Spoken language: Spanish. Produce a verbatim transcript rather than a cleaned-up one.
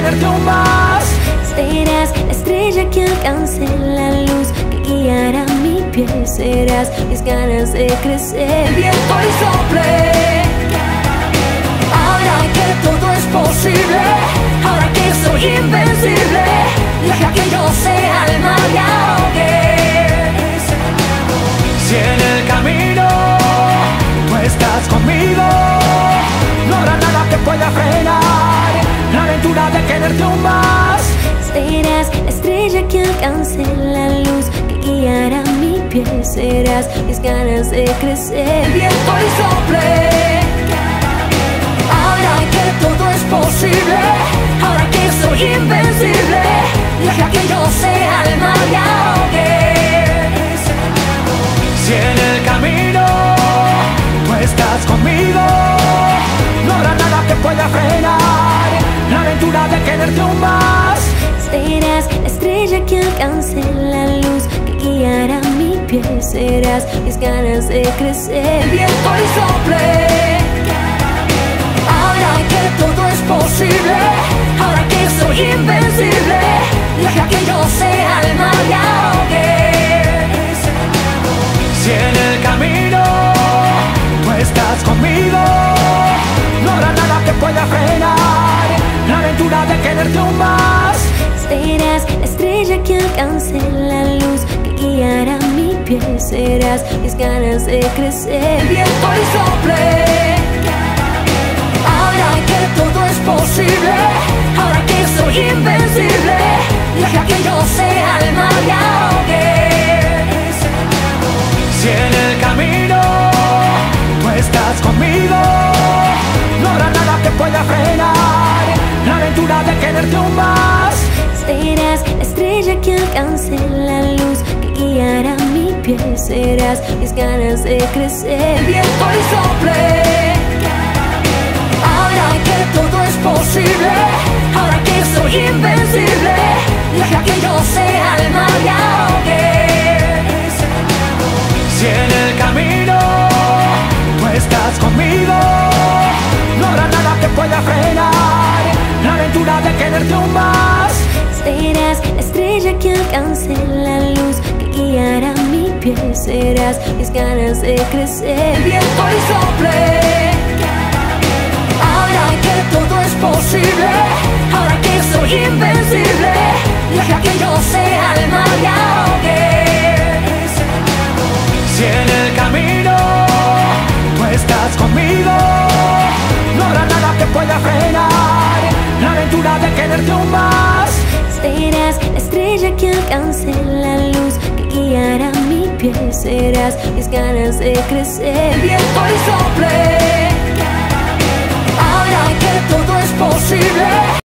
tenerte aún más. Serás la estrella que alcance la luz, que guiará mi pie. Serás mis ganas de crecer. Viento y sople, ahora que todo es posible, ahora que soy invencible, deja que yo sea el mar y ahogue. Si en el camino tú estás conmigo, no habrá nada que pueda frenar la aventura de quererte aún más. Serás la estrella que alcance la luz, que guiará mi pie. Serás mis ganas de crecer. Viento y sople, ahora que todo es posible, ahora que soy invencible, deja que yo sea el mar y ahogue. Si en el camino tú estás conmigo, no habrá nada que pueda frenar la aventura de quererte aún más. Serás la estrella que alcance la luz, que guiará mi pie. Serás mis ganas de crecer. Viento y sople, ahora que todo es posible, ahora que soy invencible, deja que yo sea el mar y ahogue. Si en el camino tú estás conmigo, no habrá nada que pueda frenar la aventura de quererte aún más. Serás la estrella que alcance la luz, que guiará mi pie. Serás mis ganas de crecer. Viento y sople, ahora que todo es posible, ahora que soy invencible, deja que yo sea el mar y ahogue. Si en el camino tú estás conmigo, no habrá nada que pueda frenar la aventura de quererte aún más. Serás la estrella que alcance la luz, que guiará mi pie. Serás mis ganas de crecer. Viento y sople, ahora que todo es posible, ahora que soy invencible, deja que yo sea el mar y ahogue. Si en el camino tú estás conmigo, no habrá nada que pueda frenar la aventura de quererte aún más. Serás la estrella que alcance la luz, que guiará mi pie. Serás mis ganas de crecer. Viento y sople, ahora que todo es posible, ahora que soy invencible, deja que yo sea el mar y ahogue. Si en el camino tú estás conmigo, no habrá nada que pueda frenar la aventura de quererte aún más. Serás la estrella que alcance la luz, que guiará mi pie. Serás mis ganas de crecer. Viento y sople, ahora que todo es posible,